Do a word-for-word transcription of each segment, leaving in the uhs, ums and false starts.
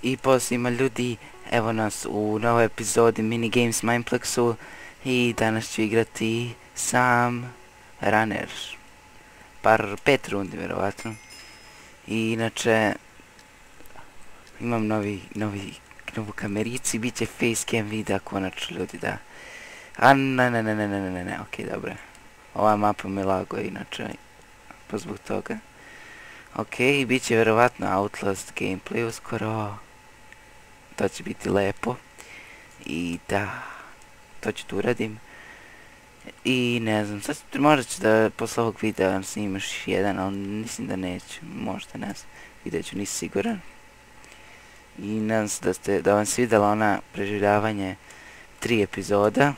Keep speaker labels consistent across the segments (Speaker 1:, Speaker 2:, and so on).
Speaker 1: I pozivima ljudi, evo nas u novoj epizodi Minigames Mindplexu i danas ću igrati sam runner. Par, pet rundi vjerovatno. I inače imam novi, novi, novu kamericu i bit će facecam videa konačno ljudi da. A ne ne ne ne ne ne ne, okej dobro. Ova mapa me lago inače, pa zbog toga. Okej, bit će vjerovatno Outlast gameplay uskoro. To će biti lepo. I da, to ću tu uradim. I ne znam, sad možda ću da posle ovog videa snimim još jedan, ali mislim da neću, možda ne znam, vidjet ću, nisam siguran. I nadam se da, ste, da vam se vidjela ona preživljavanje tri epizoda.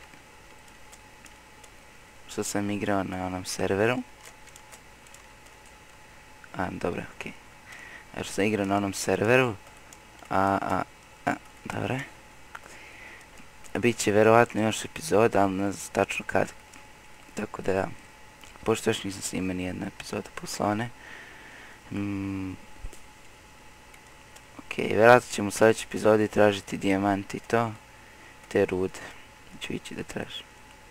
Speaker 1: Što sam igrao na onom serveru. A, dobro, okej. Ja što sam igrao na onom serveru. A, a, a, dobro. Biće vjerovatno još epizoda, ali ne znam tačno kad. Tako da, pošto još nisam snimao nijedna epizoda posle one. Mm. Okej, vjerojatno ćemo u sljedećoj epizodi tražiti dijamanti i to. Te rude. Ću ići da tražim.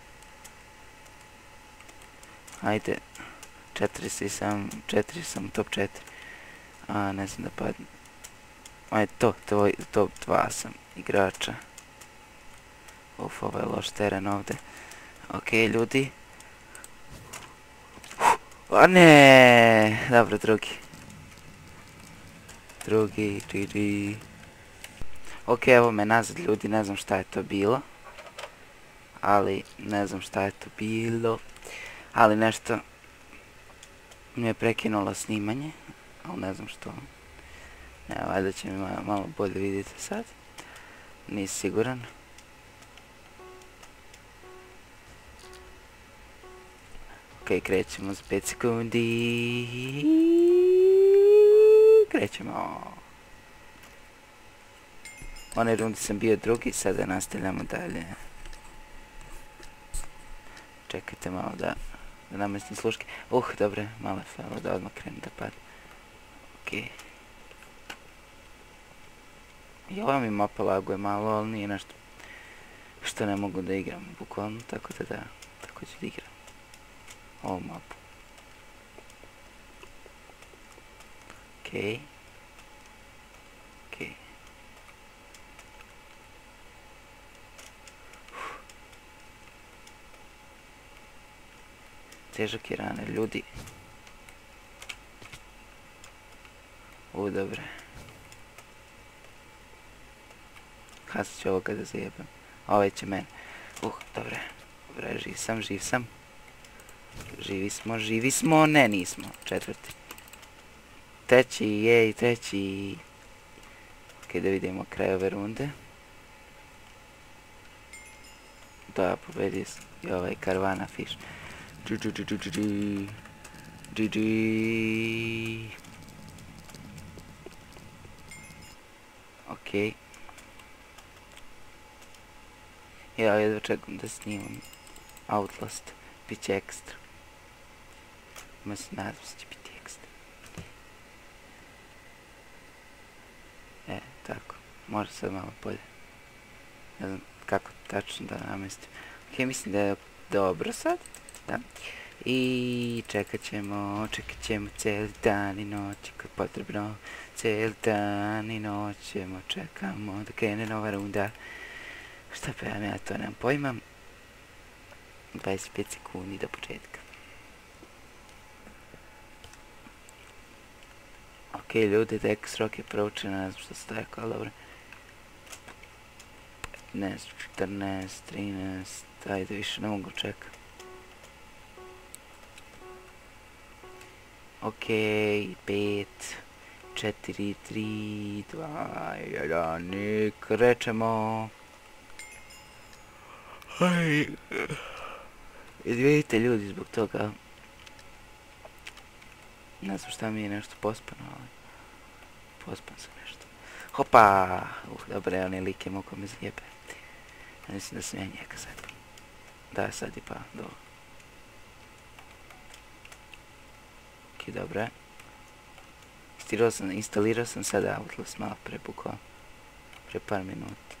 Speaker 1: Ajde. Četiri si sam, četiri sam, top četiri. A, ne znam da padne. Ajde, to, to, top dva sam igrača. Uf, ovo je loš teren ovdje. Okej, ljudi. O ne, dobro, drugi. Drugi, drugi. Okej, evo me nazad, ljudi, ne znam šta je to bilo. Ali, ne znam šta je to bilo. Ali nešto mi je prekinulo snimanje. Ali ne znam što. Evo, valjda će mi malo bolje vidjeti sad. Nisam siguran. Okej, krećemo za pet sekundi. Krećemo. U onoj rundi sam bio drugi, sada nastavljamo dalje. Čekajte malo da, da namestim sluške. Uh, dobre, malo je falo da odmah krenem da padem. Okej. I ova mi mapa laguje malo, ali nije nešto što ne mogu da igram, bukvalno, tako da da, tako ću da igram ovu mapu. Okej. Okej. Težak je runner, ljudi. U, dobre. Kasat ću ovoga da zajebam. Ovaj će mene. Uh, dobre. Dobre, živ sam, živ sam. Živi smo, živi smo. Ne, nismo. Četvrti. Treći, jej, treći. Ok, da vidimo kraj ove runde. Da, pobedio sam. I ovaj Karvana Fish. G G G G G G G. Okej. Ja jedva čekam da snimam Outlast. Biće ekstra. Ma se nadam se će biti ekstra. E, tako. Može sad malo bolje. Ne znam kako tačno da namestim. Ok, mislim da je dobro sad. Da. I čekat ćemo, čekat ćemo cijeli dan i noć kad je potrebno. Cijeli dan i noć ćemo, čekamo da krene nova runda. Šta pevam ja, to nemam pojma. dvadeset pet sekundi do početka. Okej, ljudi, Dex Rock je proučena, ne znam što se tako, ali dobro. petnaest, četrnaest, trinaest, ajde više ne mogu čekati. Okej, pet, četiri, tri, dva, jedan i krećemo. Hej. Izvidite ljudi zbog toga. Ne znam šta mi je nešto pospano, ali pospan sam nešto. Hopa! Uh, dobro, onaj lik je mogo me zjebe. Ja mislim da sam ja njega sad. Da, sad je pa do. Ok, dobro. instalirao sam, instalirao sam sada Outlast malo pre bukvalno. Pre par minuta.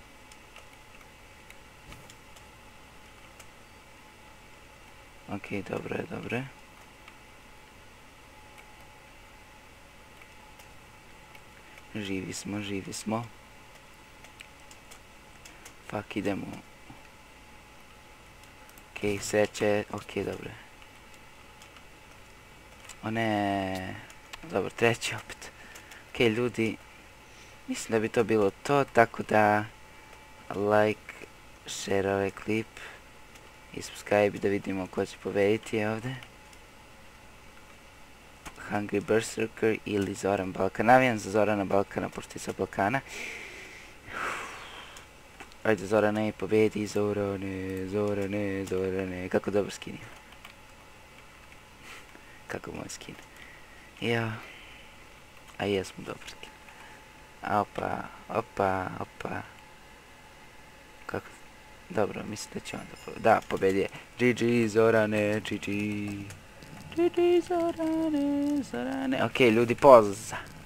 Speaker 1: Ok, dobro je, dobro je. Živi smo, živi smo. Fuck, idemo. Ok, sreće, ok, dobro je. O ne, dobro, treći opet. Ok, ljudi, mislim da bi to bilo to, tako da like, share ovaj klip i subscribe da vidimo ko će pobediti ovdje. Hungry Berserker ili Zoran Balkan. Navijam za Zorana Balkana, pošto je sa Balkana. Ajde, Zorane, pobedi, Zorane, Zorane, Zorane. Kako dobro skin ima. Kako moj skin. Ja. A jesmo dobar skin. Opa, opa, opa. Kako? Dobro, mislim da će on da pobedi. Da, pobedi je. G G, Zorane, G G. G G, Zorane, Zorane. Ok, ljudi, poza.